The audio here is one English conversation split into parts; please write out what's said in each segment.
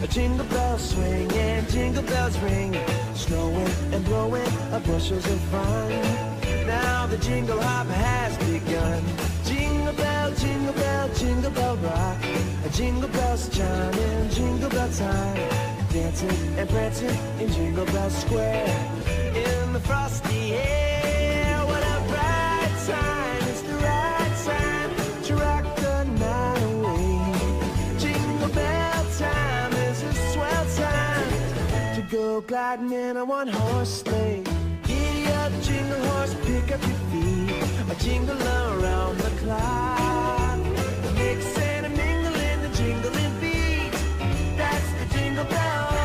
Jingle bells swing and jingle bells ring, snowing and blowing bushels of fun. Now the jingle hop has begun. Jingle bell, jingle bell, jingle bell rock. Jingle bells chiming, jingle bell time. Dancing and prancing in Jingle Bell Square. In the frosty air, what a bright time. It's the right time to rock the night away. Jingle bell time is a swell time to go gliding in a one-horse sleigh. Giddy up, jingle horse, pick up your feet. A jingle around the clock. Mix and a mingle in the jingling beat. That's the Jingle Bell Rock.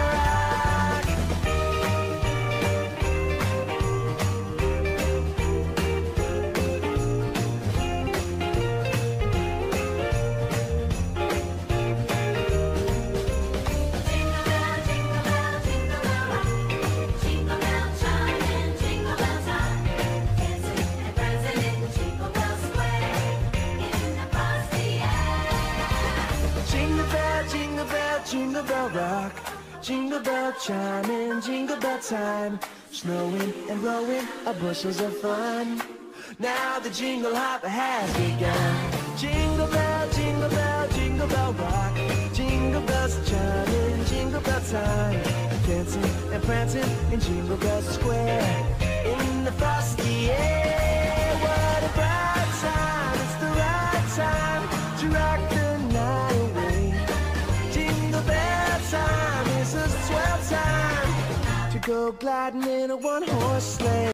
Jingle bell rock, jingle bell chiming, jingle bell time. Snowing and blowing bushels of fun. Now the jingle hop has begun. Jingle bell, jingle bell, jingle bell rock. Jingle bells chiming, jingle bell time. Dancing and prancing in Jingle Bell Square. In the frosty air, what a bright time. It's the right time to rock the night away. Jingle bell time is a swell time to go gliding in a one-horse sleigh.